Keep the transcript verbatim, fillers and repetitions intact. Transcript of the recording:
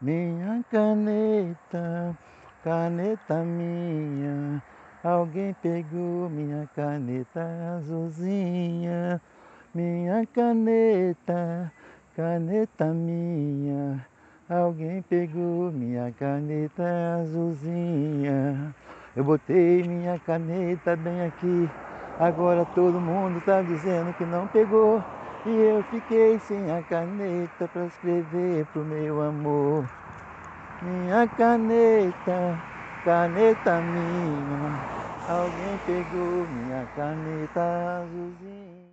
Minha caneta, caneta minha, alguém pegou minha caneta azulzinha. Minha caneta, caneta minha, alguém pegou minha caneta azulzinha. Eu botei minha caneta bem aqui, agora todo mundo tá dizendo que não pegou. E eu fiquei sem a caneta pra escrever pro meu amor. Minha caneta, caneta minha, alguém pegou minha caneta azulzinha.